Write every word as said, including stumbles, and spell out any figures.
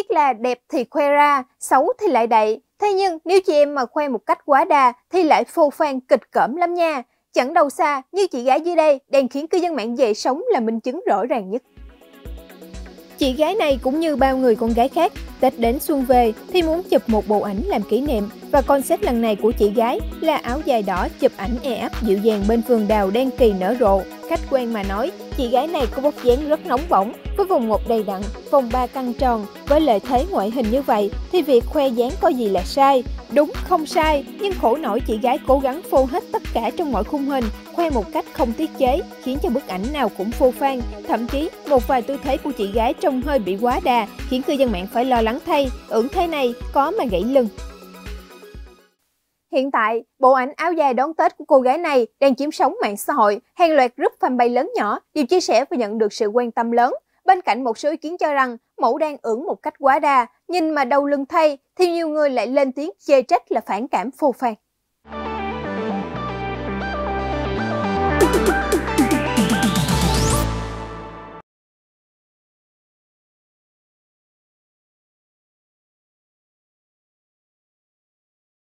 biết là đẹp thì khoe ra, xấu thì lại đậy. Thế nhưng nếu chị em mà khoe một cách quá đà thì lại phô phan kịch cỡm lắm nha. Chẳng đâu xa như chị gái dưới đây đang khiến cư dân mạng dậy sóng là minh chứng rõ ràng nhất. Chị gái này cũng như bao người con gái khác, Tết đến xuân về thì muốn chụp một bộ ảnh làm kỷ niệm, và concept lần này của chị gái là áo dài đỏ chụp ảnh e ấp dịu dàng bên vườn đào đen kỳ nở rộ. Khách quen mà nói, chị gái này có vóc dáng rất nóng bỏng, với vùng một đầy đặn, vòng ba căng tròn. Với lợi thế ngoại hình như vậy thì việc khoe dáng có gì là sai? Đúng không sai, nhưng khổ nổi chị gái cố gắng phô hết tất cả trong mọi khung hình, khoe một cách không tiết chế, khiến cho bức ảnh nào cũng phô phan. Thậm chí một vài tư thế của chị gái trông hơi bị quá đà, khiến cư dân mạng phải lo lắng thay, ưởng thế này có mà gãy lưng. Hiện tại, bộ ảnh áo dài đón Tết của cô gái này đang chiếm sóng mạng xã hội, hàng loạt group fanpage lớn nhỏ đều chia sẻ và nhận được sự quan tâm lớn. Bên cạnh một số ý kiến cho rằng mẫu đang ưởng một cách quá đà, nhìn mà đau lưng thay, thì nhiều người lại lên tiếng chê trách là phản cảm phô phan.